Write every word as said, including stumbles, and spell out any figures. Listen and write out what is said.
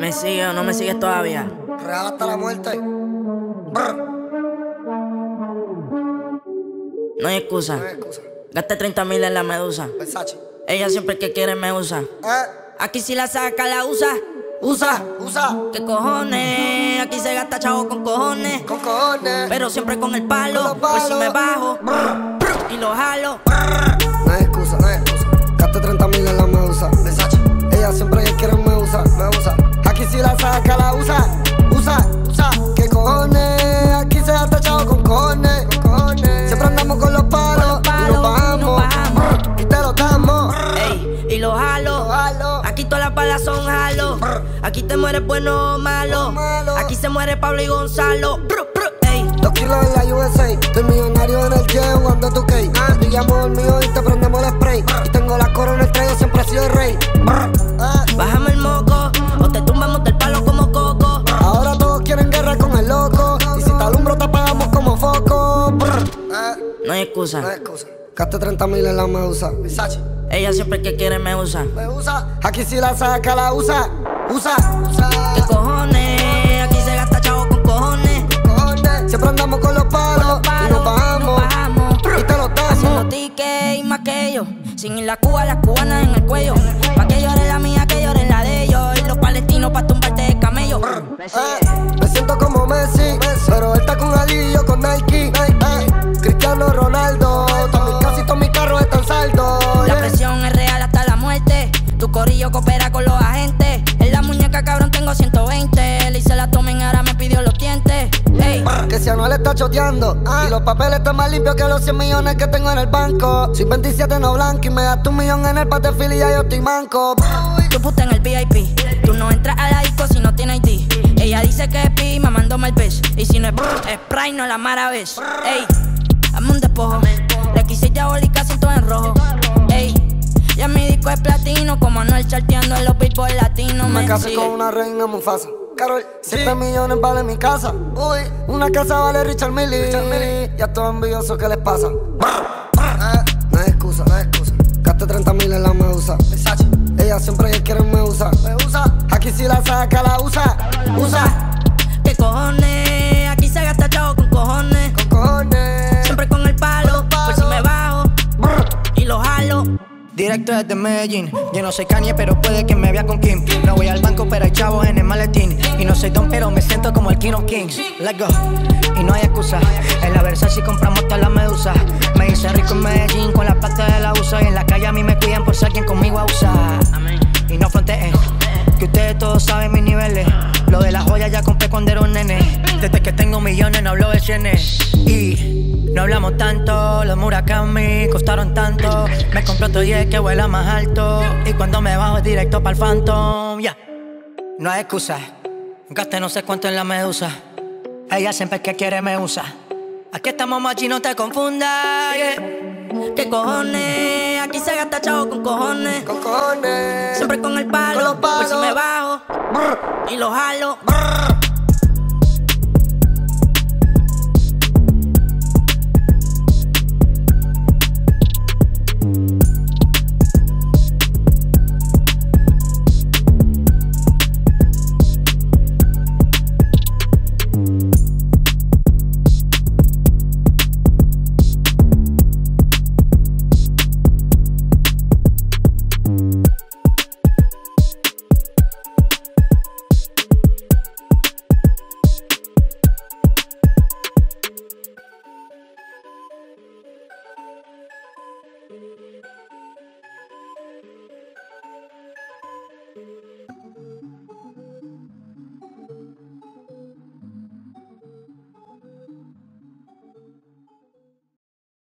¿Me sigue o no me sigues todavía? Real hasta la muerte. Brr. No hay excusa. No hay excusa. Gaste treinta mil en la medusa. Versace. Ella siempre que quiere me usa. Eh. Aquí si la saca la usa. Usa, usa. ¿Qué cojones? Aquí se gasta chavo con cojones. Con cojones. Pero siempre con el palo. Con los Por si palos. me bajo Brr. y lo jalo. No hay excusa, no hay excusa. Gaste treinta mil en la medusa. Versace. Ella siempre que quiere me usa, me usa. Aquí si la saca la usa. Usa, usa. ¿Qué cojones? Aquí se gasta chavo con cojones. Con cojones. Siempre andamos con los palos. Con los palos, y nos bajamos. y nos bajamos. Brr. Y te lo damos. Ey, y lo jalo. Lo jalo. Aquí todas las balas son jalo. Aquí te mueres bueno o malo. Malo. Aquí se muere Pablo y Gonzalo. Bru, bru, ey. Dos kilos en la U S A, estoy millonario en el jet jugando tu K. Ah, pillamos el mío y te prendemos el spray. Y tengo la corona en el tren, siempre he sido el rey. Brr. Ah, Bájame el moco o te tumbamos del palo como coco. ahora todos quieren guerra con el loco. Y si te alumbro te apagamos como foco. Brr. Ah, No hay excusa. no hay excusa. Gaste treinta mil en la medusa. Versace. Ella siempre que quiere me usa. Me usa. Aquí si la saca la usa. Usa, usa. ¿Qué cojones? Aquí se gasta chavo con cojones. Cojones. Siempre andamos con los palos. Palos, y nos bajamos. nos bajamos. Y te los Haciendo damos. tickets y más que ellos. Sin ir la Cuba, las cubanas en el cuello. Pa' que llore la mía, que llore la de ellos. Y los palestinos pa' tumbarte de camello. Eh, me siento como Messi, pero él está con Ali y yo con Nike. Eh, Cristiano Ronaldo, todos mis casi todos mis carros están saldos. La Yeah. presión es real hasta la muerte. Tu corillo coopera con los agentes. En la muñeca, cabrón, tengo ciento veinte. Le hice la tomen, ahora me pidió los dientes. Ey, Que si Anuel está choteando y los papeles están más limpios que los cien millones que tengo en el banco. Soy veintisiete no blanco y me das tu millón en el pate fili y ya yo estoy manco. tu puta en el V I P. Tú no entras a la disco si no tienes I D. Ella dice que es pi, mamándome el pez. Y si no es brr, es Sprite, no la maravilla. Ey, hazme un despojo. Le quise diabólica, siento en rojo. Ey, ya mi disco es platino. Como no el charteando en los billboard latinos. Me Me casé sigue. con una reina Mufasa. Carol, siete millones vale mi casa. Uy, una casa vale Richard Mille. Y a todos envidiosos, ¿qué les pasa? Eh, no hay excusa, no hay excusa. Gaste treinta mil en la medusa. Versace. Ella siempre que quiere me usa. Me usa. Aquí si la saca la usa. Usa. ¿Qué cojones? Aquí se gasta chavo con cojones. Con cojones. Siempre con el palo. Por si me bajo Brr. y lo jalo. Directo desde Medellín, yo no soy Kanye pero puede que me vea con Kim. No voy al banco pero hay chavos en el maletín. Y no soy Don pero me siento como el King of Kings. Let's go, y no hay excusa. En la Versace compramos todas las medusas. Me hice rico en Medellín con la plata de la usa. Y en la calle a mí me cuidan por ser quien conmigo abusa. Y no fronteen, que ustedes todos saben mis niveles. Lo de las joyas ya compré cuando era un nene. Desde que tengo millones no hablo de cienes. Y no hablamos tanto, los Murakami costaron tanto. Me compré otro jet que vuela más alto. Y cuando me bajo es directo pa'l Phantom, ya. Yeah. No hay excusa, gasté no sé cuánto en la medusa. Ella siempre que quiere me usa. Aquí estamos machi, no te confundas, yeah. ¿Qué cojones? Aquí se gasta chavo con cojones. Con cojones. Siempre con el Con palo. los Por si palos. me bajo Brr. y lo jalo. Brr. Thank you.